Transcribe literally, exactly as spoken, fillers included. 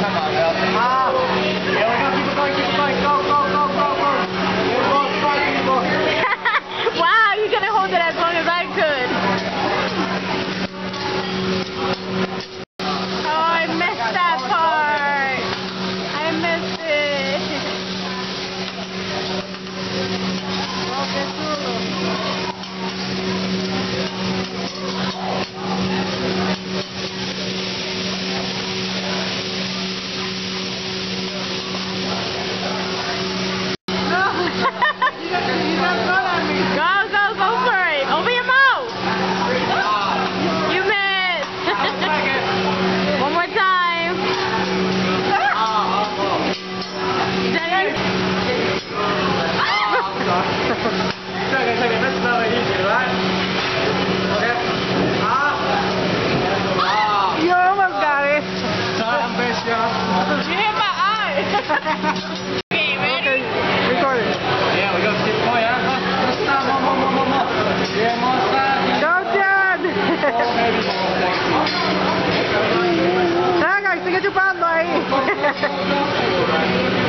Ah, here we go, keep it going, keep it going, go, go, go, go, go. Here goes, here goes. Wow, you could have hold it as long as I could. Oh, I missed that part. I missed it. Well, qué chulo. Second, second, that's not what you do, right? Okay. Ah. Ah. You almost got it. I'm best, yeah. You hit my eye. Okay, ready? Okay, recording. Yeah, we go keep going, huh? Just stop, more, more, more, more, more. Yeah, more stop. Go, Jan. Tara, sigue chupando ahí.